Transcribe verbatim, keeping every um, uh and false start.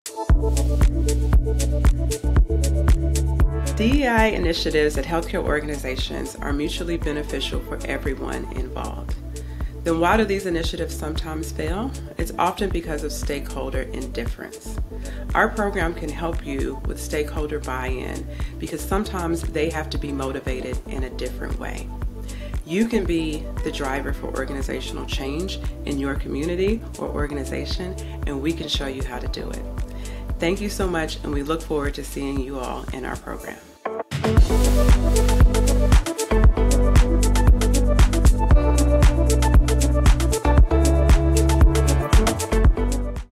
D E I initiatives at healthcare organizations are mutually beneficial for everyone involved. Then why do these initiatives sometimes fail? It's often because of stakeholder indifference. Our program can help you with stakeholder buy-in because sometimes they have to be motivated in a different way. You can be the driver for organizational change in your community or organization, and we can show you how to do it. Thank you so much, and we look forward to seeing you all in our program.